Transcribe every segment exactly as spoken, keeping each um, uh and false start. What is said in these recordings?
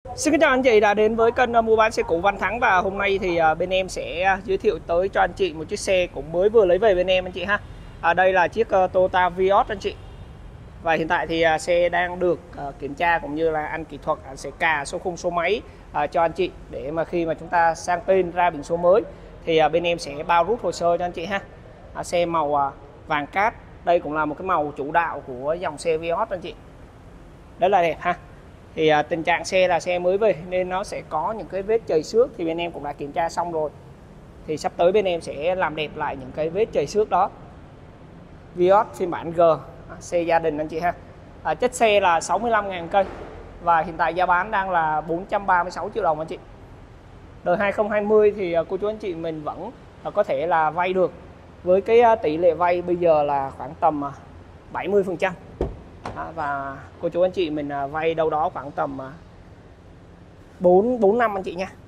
Xin kính chào anh chị đã đến với kênh mua bán xe cũ Văn Thắng, và hôm nay thì bên em sẽ giới thiệu tới cho anh chị một chiếc xe cũng mới vừa lấy về bên em anh chị ha. À, đây là chiếc Toyota Vios anh chị. Và hiện tại thì xe đang được kiểm tra cũng như là anh kỹ thuật anh sẽ cà số khung số máy cho anh chị, để mà khi mà chúng ta sang tên ra biển số mới thì bên em sẽ bao rút hồ sơ cho anh chị ha. À, xe màu vàng cát, đây cũng là một cái màu chủ đạo của dòng xe Vios anh chị, rất là đẹp ha. Thì à, tình trạng xe là xe mới về nên nó sẽ có những cái vết chày xước, thì bên em cũng đã kiểm tra xong rồi. Thì sắp tới bên em sẽ làm đẹp lại những cái vết chày xước đó. Vios phiên bản G, à, xe gia đình anh chị ha. À, chất xe là sáu mươi lăm nghìn cây và hiện tại giá bán đang là bốn trăm ba mươi sáu triệu đồng anh chị. Đời hai không hai không thì cô chú anh chị mình vẫn có thể là vay được, với cái tỷ lệ vay bây giờ là khoảng tầm bảy mươi phần trăm. À, và cô chú anh chị mình à, vay đâu đó khoảng tầm à, bốn bốn năm anh chị nha.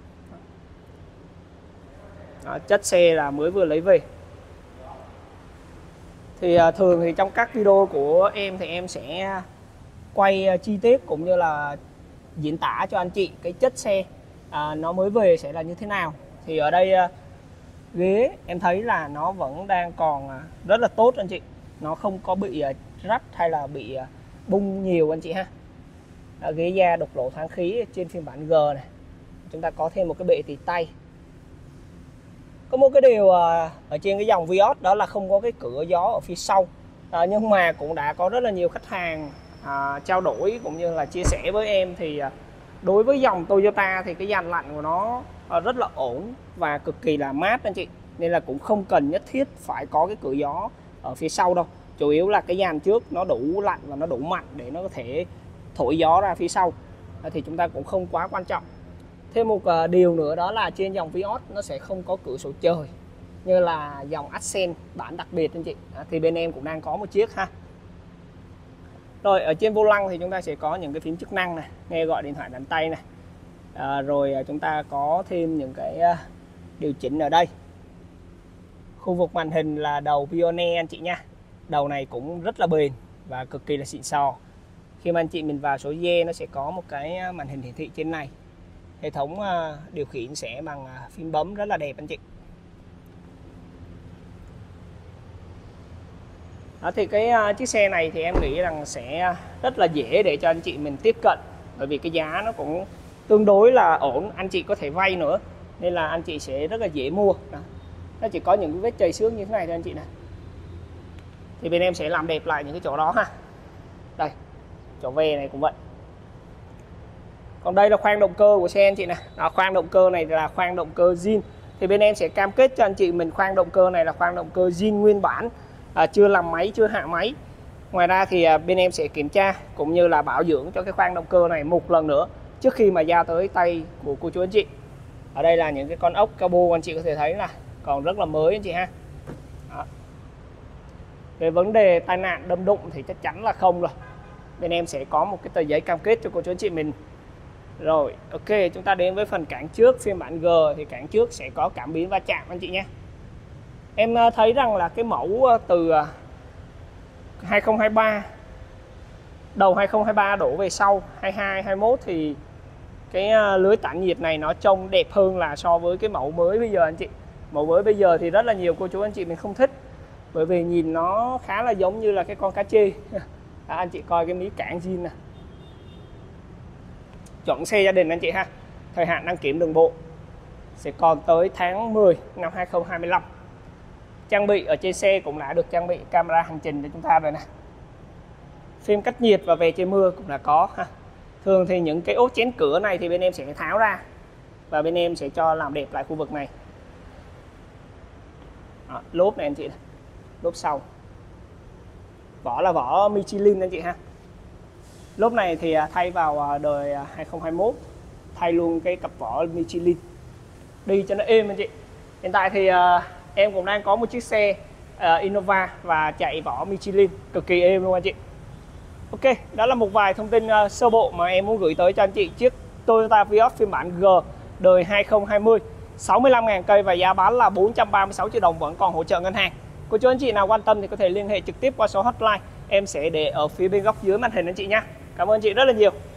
À, chất xe là mới vừa lấy về. Thì à, thường thì trong các video của em thì em sẽ quay à, chi tiết cũng như là diễn tả cho anh chị cái chất xe à, nó mới về sẽ là như thế nào. Thì ở đây à, ghế em thấy là nó vẫn đang còn à, rất là tốt anh chị, nó không có bị à, rách hay là bị à, bung nhiều anh chị ha. À, ghế da đục lỗ thoáng khí trên phiên bản G này. Chúng ta có thêm một cái bệ tì tay. Có một cái điều à, ở trên cái dòng Vios đó là không có cái cửa gió ở phía sau, à, nhưng mà cũng đã có rất là nhiều khách hàng à, trao đổi cũng như là chia sẻ với em. Thì à, đối với dòng Toyota thì cái dàn lạnh của nó à, rất là ổn và cực kỳ là mát anh chị, nên là cũng không cần nhất thiết phải có cái cửa gió ở phía sau đâu. Chủ yếu là cái dàn trước nó đủ lạnh và nó đủ mạnh để nó có thể thổi gió ra phía sau, thì chúng ta cũng không quá quan trọng. Thêm một điều nữa đó là trên dòng Vios nó sẽ không có cửa sổ trời như là dòng Accent bản đặc biệt anh chị. Thì bên em cũng đang có một chiếc ha. Rồi ở trên vô lăng thì chúng ta sẽ có những cái phím chức năng này, nghe gọi điện thoại đánh tay này. À, rồi chúng ta có thêm những cái điều chỉnh ở đây. Khu vực màn hình là đầu Pioneer anh chị nha. Đầu này cũng rất là bền và cực kỳ là xịn sò. Khi mà anh chị mình vào số dê nó sẽ có một cái màn hình hiển thị trên này. Hệ thống điều khiển sẽ bằng phím bấm rất là đẹp anh chị. Đó, thì cái chiếc xe này thì em nghĩ rằng sẽ rất là dễ để cho anh chị mình tiếp cận, bởi vì cái giá nó cũng tương đối là ổn, anh chị có thể vay nữa nên là anh chị sẽ rất là dễ mua. Đó. Nó chỉ có những cái vết chày xước như thế này thôi anh chị này. Thì bên em sẽ làm đẹp lại những cái chỗ đó ha. Đây, chỗ về này cũng vậy. Còn đây là khoang động cơ của xe anh chị này. Đó, khoang động cơ này là khoang động cơ zin. Thì bên em sẽ cam kết cho anh chị mình khoang động cơ này là khoang động cơ zin nguyên bản, à, chưa làm máy, chưa hạ máy. Ngoài ra thì à, bên em sẽ kiểm tra cũng như là bảo dưỡng cho cái khoang động cơ này một lần nữa trước khi mà giao tới tay của cô chú anh chị. Ở đây là những cái con ốc cabo anh chị có thể thấy là còn rất là mới anh chị ha. Đó. Về vấn đề tai nạn đâm đụng thì chắc chắn là không rồi. Bên em sẽ có một cái tờ giấy cam kết cho cô chú anh chị mình. Rồi, ok, chúng ta đến với phần cản trước phiên bản G. Thì cản trước sẽ có cảm biến va chạm anh chị nhé. Em thấy rằng là cái mẫu từ hai không hai ba, đầu hai không hai ba đổ về sau hai hai hai mốt thì cái lưới tản nhiệt này nó trông đẹp hơn là so với cái mẫu mới bây giờ anh chị. Mẫu mới bây giờ thì rất là nhiều cô chú anh chị mình không thích, bởi vì nhìn nó khá là giống như là cái con cá chê. À, anh chị coi cái mí cản zin này, chuẩn xe gia đình anh chị ha. Thời hạn đăng kiểm đường bộ sẽ còn tới tháng mười năm hai không hai lăm. Trang bị ở trên xe cũng đã được trang bị camera hành trình cho chúng ta rồi nè. Phim cách nhiệt và về che mưa cũng đã có ha. Thường thì những cái ốp chén cửa này thì bên em sẽ tháo ra và bên em sẽ cho làm đẹp lại khu vực này. Đó, lốp này anh chị này. Lốp sau, vỏ là vỏ Michelin anh chị ha. Lốp này thì thay vào đời hai không hai mốt, thay luôn cái cặp vỏ Michelin đi cho nó êm anh chị. Hiện tại thì uh, em cũng đang có một chiếc xe uh, Innova và chạy vỏ Michelin cực kỳ êm luôn anh chị. Ok, đó là một vài thông tin uh, sơ bộ mà em muốn gửi tới cho anh chị chiếc Toyota Vios phiên bản G đời hai không hai không, sáu mươi lăm nghìn cây và giá bán là bốn trăm ba mươi sáu triệu đồng, vẫn còn hỗ trợ ngân hàng. Cô chú anh chị nào quan tâm thì có thể liên hệ trực tiếp qua số hotline em sẽ để ở phía bên góc dưới màn hình anh chị nha. Cảm ơn chị rất là nhiều.